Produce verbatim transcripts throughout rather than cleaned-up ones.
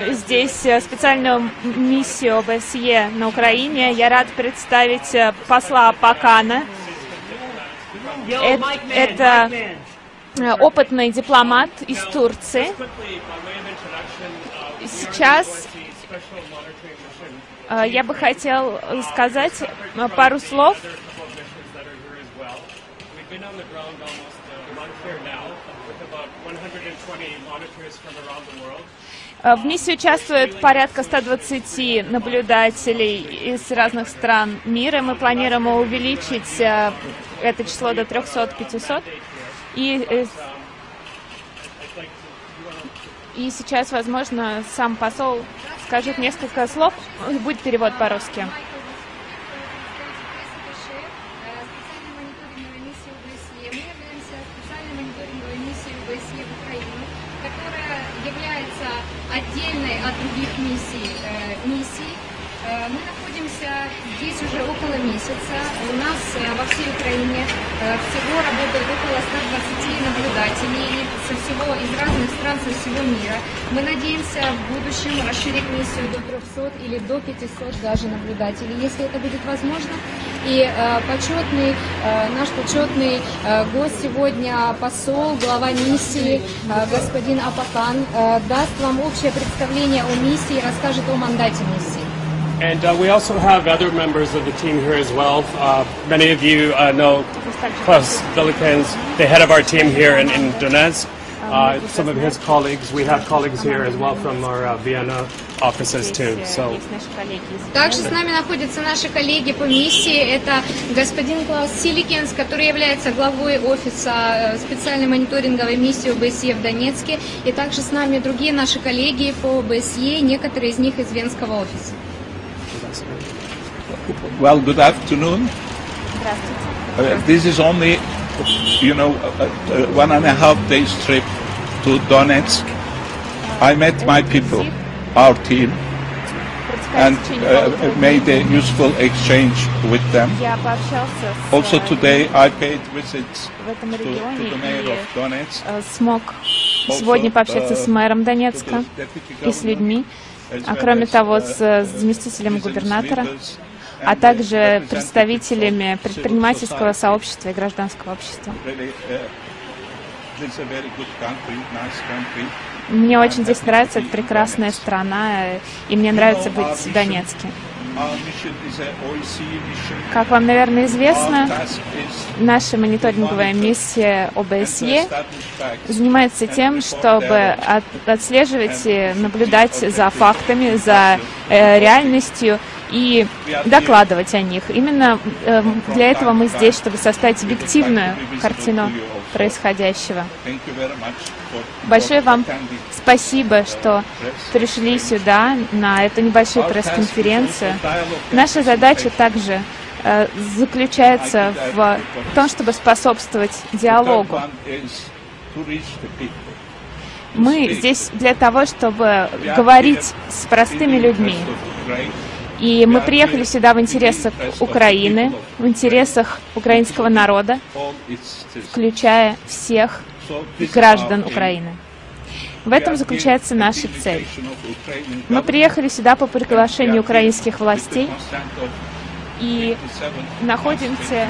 здесь специальную миссию ОБСЕ на Украине. Я рад представить посла Апакана. Это опытный дипломат из Турции. Сейчас я бы хотел сказать пару слов. В миссии участвует порядка ста двадцати наблюдателей из разных стран мира. Мы планируем увеличить это число до трёхсот-пятисот. И, и сейчас, возможно, сам посол скажет несколько слов. Будет перевод по-русски. Отдельной от других миссий, э, миссий. Э, мы находимся здесь уже около месяца. У нас э, во всей Украине э, всего работает около ста двадцати наблюдателей со всего, из разных стран со всего мира. Мы надеемся в будущем расширить миссию до трёхсот или до пятисот даже наблюдателей, если это будет возможно. И э, почетный, э, наш почетный э, гость сегодня, посол, глава миссии, э, господин Апакан, э, даст вам общее представление о миссии и расскажет о мандате миссии. And uh, we also have other members of the team here as well. Uh, many of you uh, know Klaus Vilikens, the head of our team here in, in Donetsk. Uh, some of his colleagues, we have colleagues here as well from our uh, Vienna offices too. So. Также с нами находятся наши коллеги по миссии. Это господин Клаус Силикенс, который является главой офиса специальной мониторинговой миссии ОБСЕ в Донецке. И также с нами другие наши коллеги по ОБСЕ, некоторые из них из Венского офиса. Well, good afternoon. Uh, this is only, you know, a, a one and a half days trip to Donetsk. I met my people, our team, and uh, made a useful exchange with them. Also today I paid visits to, to the mayor of Donetsk. Смог сегодня пообщаться с мэром Донецка и с людьми, а кроме того с заместителем губернатора, а также представителями предпринимательского сообщества и гражданского общества. Мне очень здесь нравится, это прекрасная страна, и мне нравится быть в Донецке. Как вам, наверное, известно, наша мониторинговая миссия ОБСЕ занимается тем, чтобы от, отслеживать и наблюдать за фактами, за э, реальностью и докладывать о них. Именно э, для этого мы здесь, чтобы составить объективную картину происходящего. Большое вам спасибо, что пришли сюда, на эту небольшую пресс-конференцию. Наша задача также э, заключается в том, чтобы способствовать диалогу. Мы здесь для того, чтобы говорить с простыми людьми. И мы приехали сюда в интересах Украины, в интересах украинского народа, включая всех граждан Украины. В этом заключается наша цель. Мы приехали сюда по приглашению украинских властей и находимся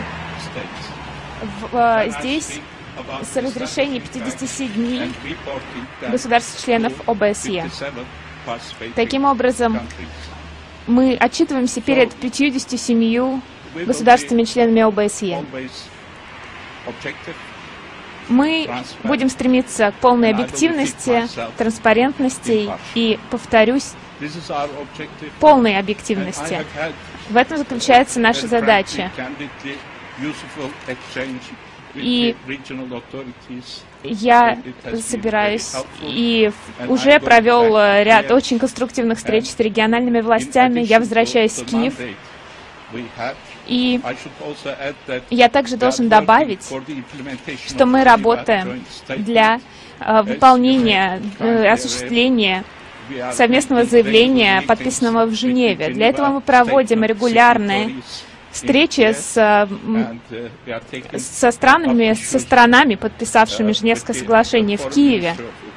в, здесь с разрешения пятидесяти семи государств-членов ОБСЕ. Таким образом, мы отчитываемся перед пятьюдесятью семью государствами-членами ОБСЕ. Мы будем стремиться к полной объективности, транспарентности и, повторюсь, полной объективности. В этом заключается наша задача. И я собираюсь и уже провел ряд очень конструктивных встреч с региональными властями. Я возвращаюсь в Киев. И я также должен добавить, что мы работаем для э, выполнения, э, осуществления совместного заявления, подписанного в Женеве. Для этого мы проводим регулярные встречи с, со странами, со странами, подписавшими Женевское соглашение в Киеве.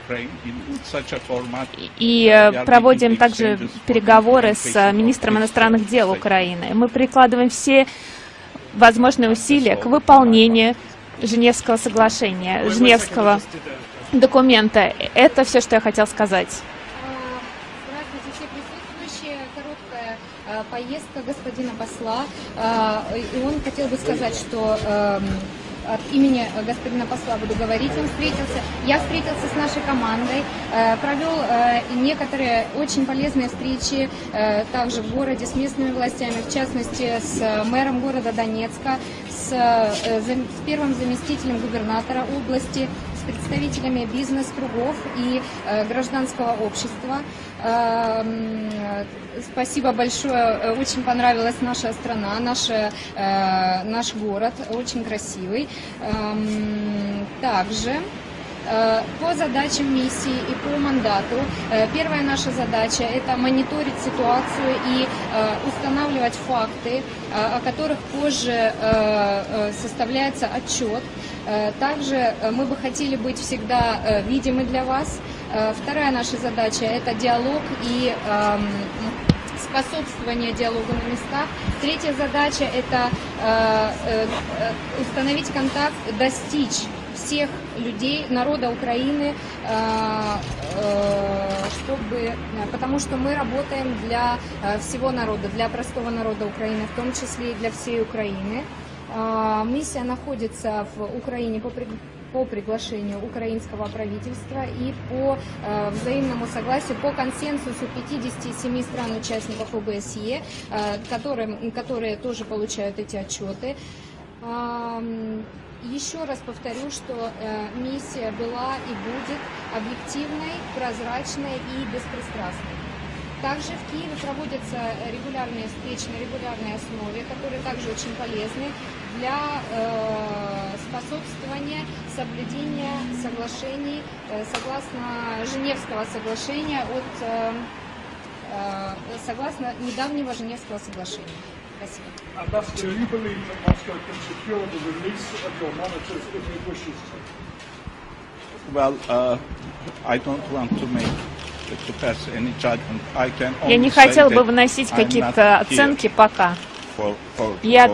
И проводим также переговоры с министром иностранных дел Украины. Мы прикладываем все возможные усилия к выполнению Женевского соглашения, Женевского документа. Это все, что я хотел сказать. Здравствуйте, все присутствующие. Короткая поездка господина посла. И он хотел бы сказать, что от имени господина посла буду говорить. Он встретился, я встретился с нашей командой, провел некоторые очень полезные встречи также в городе с местными властями, в частности с мэром города Донецка, с, с первым заместителем губернатора области, с представителями бизнес-кругов и э, гражданского общества. Э, спасибо большое, очень понравилась наша страна, наша, э, наш город, очень красивый. Э, также э, по задачам миссии и по мандату, э, первая наша задача — это мониторить ситуацию и э, устанавливать факты, э, о которых позже э, э, составляется отчет. Также мы бы хотели быть всегда видимы для вас. Вторая наша задача — это диалог и способствование диалогу на местах. Третья задача — это установить контакт, достичь всех людей, народа Украины, чтобы, потому что мы работаем для всего народа, для простого народа Украины, в том числе и для всей Украины. Миссия находится в Украине по, при... по приглашению украинского правительства и по э, взаимному согласию, по консенсусу пятидесяти семи стран-участников о бэ эс е, э, которые, которые тоже получают эти отчеты. Э, еще раз повторю, что э, миссия была и будет объективной, прозрачной и беспристрастной. Также в Киеве проводятся регулярные встречи на регулярной основе, которые также очень полезны для э, способствования соблюдения соглашений э, согласно Женевского соглашения от э, э, согласно недавнего Женевского соглашения. Спасибо. Well, uh, I don't want to make Я не хотел бы выносить какие-то оценки пока. Я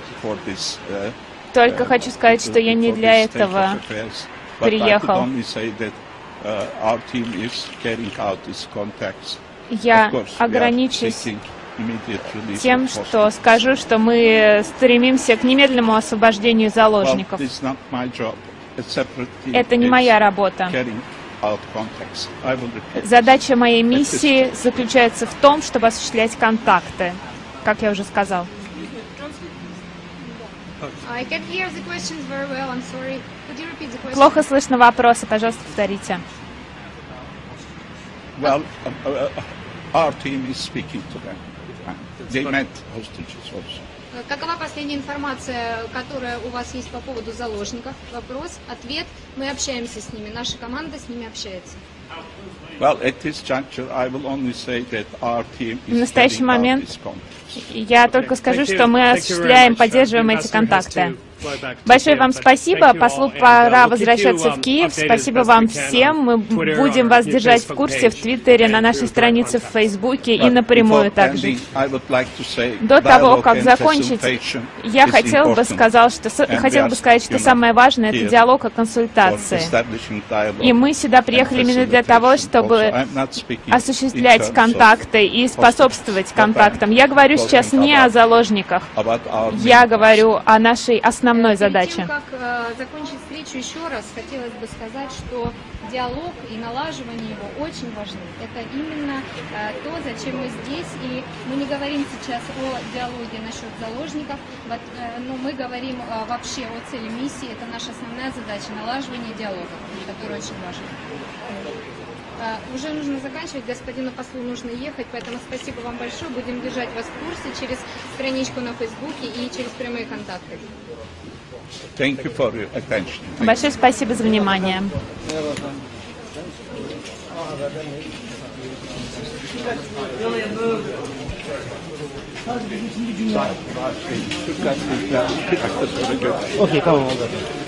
только хочу сказать, что я не для этого приехал. Я ограничусь тем, что скажу, что мы стремимся к немедленному освобождению заложников. Это не моя работа. Задача моей миссии заключается в том, чтобы осуществлять контакты, как я уже сказал. Плохо слышно вопросы, пожалуйста, повторите. Well, uh, our team is speaking to them. They met hostages also. Какова последняя информация, которая у вас есть по поводу заложников? Вопрос, ответ. Мы общаемся с ними, наша команда с ними общается. Well, at this juncture, I will only say that our team is В настоящий момент я только скажу, что мы осуществляем, поддерживаем эти контакты. Большое вам спасибо. Послу пора возвращаться в Киев. Спасибо вам всем. Мы будем вас держать в курсе в Твиттере, на нашей странице в Фейсбуке и напрямую также. До того, как закончить, я хотел бы, сказал, что, хотел бы сказать, что самое важное — это диалог и консультации. И мы сюда приехали именно для того, чтобы осуществлять контакты и способствовать контактам. Я говорю сейчас не о заложниках. Я говорю о нашей основной задаче. Перед тем, как э, закончить встречу, еще раз хотелось бы сказать, что диалог и налаживание его очень важны. Это именно э, то, зачем мы здесь. И мы не говорим сейчас о диалоге насчет заложников, вот, э, но мы говорим э, вообще о цели миссии. Это наша основная задача — налаживание диалога, который очень важен. Uh, уже нужно заканчивать, господину послу нужно ехать, поэтому спасибо вам большое. Будем держать вас в курсе через страничку на Фейсбуке и через прямые контакты. Thank you for your attention. Большое спасибо за внимание. Really a move. Türk gazeteciler kırk dakika sonra görüşürüz. Okey, tamam oldu.